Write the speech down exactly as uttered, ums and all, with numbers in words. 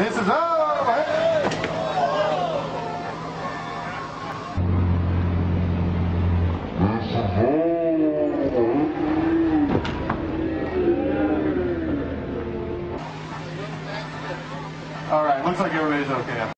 This is over. Hey! All right, looks like everybody's okay.